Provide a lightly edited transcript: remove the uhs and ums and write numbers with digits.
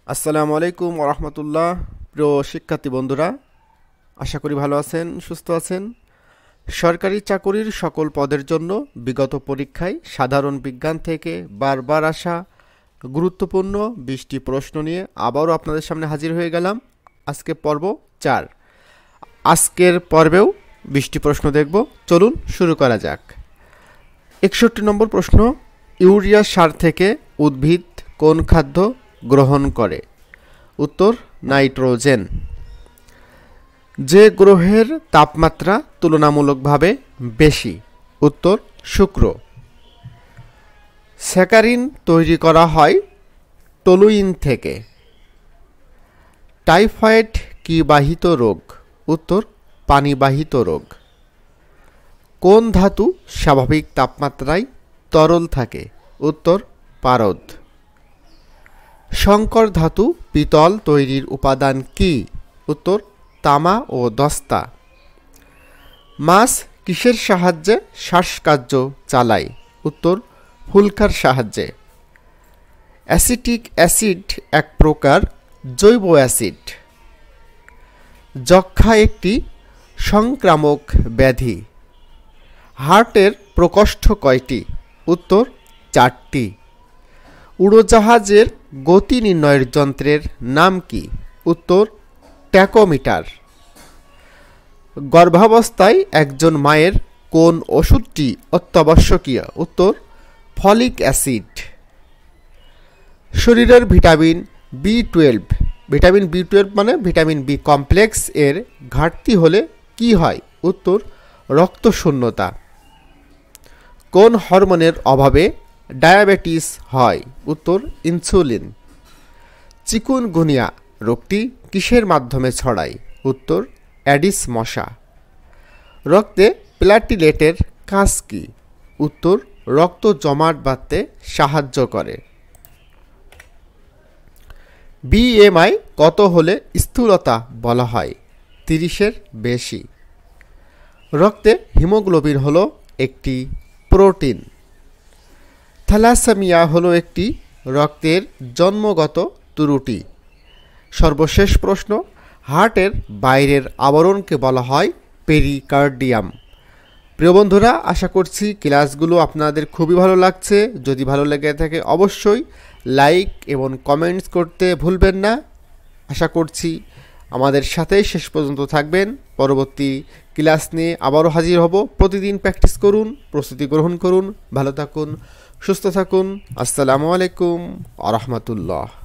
আসসালামু আলাইকুম ওরহমতুল্লাহ। প্রিয় শিক্ষার্থী বন্ধুরা, আশা করি ভালো আছেন, সুস্থ আছেন। সরকারি চাকরির সকল পদের জন্য বিগত পরীক্ষায় সাধারণ বিজ্ঞান থেকে বারবার আসা গুরুত্বপূর্ণ 20টি প্রশ্ন নিয়ে আবারও আপনাদের সামনে হাজির হয়ে গেলাম। আজকে পর্ব 4। আজকের পর্বেও 20টি প্রশ্ন দেখব। চলুন শুরু করা যাক। 61 নম্বর প্রশ্ন, ইউরিয়া সার থেকে উদ্ভিদ কোন খাদ্য গ্রহণ করে? উত্তর নাইট্রোজেন। যে গ্রহের তাপমাত্রা তুলনামূলকভাবে বেশি? উত্তর শুক্র। স্যাকারিন তৈরি করা হয় টলুইন থেকে। টাইফয়েড কি বাহিত রোগ? উত্তর পানিবাহিত রোগ। কোন ধাতু স্বাভাবিক তাপমাত্রায় তরল থাকে? উত্তর পারদ। সংকর ধাতু পিতল তৈরির উপাদান কি? উত্তর তামা ও দস্তা। মাছ কিসের সাহায্যে শ্বাসকার্য চালায়? উত্তর হুলকার সাহায্যে। অ্যাসিটিক অ্যাসিড এক প্রকার জৈব অ্যাসিড। যক্ষ্মা একটি সংক্রামক ব্যাধি। হার্টের প্রকোষ্ঠ কয়টি? উত্তর 4টি। উড়োজাহাজের গতি নির্ণয়ের যন্ত্রের নাম কি? উত্তর ট্যাকোমিটার। গর্ভাবস্থায় একজন মায়ের কোন ওষুধটি অত্যাবশ্যকীয়? উত্তর ফলিক অ্যাসিড। শরীরের ভিটামিন B12, ভিটামিন B12 মানে ভিটামিন বি কমপ্লেক্স এর ঘাটতি হলে কি হয়? উত্তর রক্তশূন্যতা। কোন হরমোনের অভাবে ডায়াবেটিস হয়? উত্তর ইনসুলিন। চিকুনগুনিয়া রোগটি কিসের মাধ্যমে ছড়ায়? উত্তর অ্যাডিস মশা। রক্তে প্ল্যাটিলেটের কাজ কি? উত্তর রক্ত জমাট বাঁধতে সাহায্য করে। BMI কত হলে স্থূলতা বলা হয়? 30-এর বেশি। রক্তে হিমোগ্লোবিন হলো একটি প্রোটিন। থ্যালাসেমিয়া হলো একটি রক্তের জন্মগত ত্রুটি। সর্বশেষ প্রশ্ন, হার্টের বাইরের আবরণকে বলা হয় পেরিকার্ডিয়াম। প্রিয় বন্ধুরা, আশা করছি ক্লাসগুলো আপনাদের খুবই ভালো লাগছে। যদি ভালো লেগে থাকে অবশ্যই লাইক এবং কমেন্টস করতে ভুলবেন না। আশা করছি আমাদের সাথেই শেষ পর্যন্ত থাকবেন। পরবর্তী ক্লাস নিয়ে আবারও হাজির হব। প্রতিদিন প্র্যাকটিস করুন, প্রস্তুতি গ্রহণ করুন। ভালো থাকুন, সুস্থ থাকুন। আসসালামু আলাইকুম ওয়া রাহমাতুল্লাহ।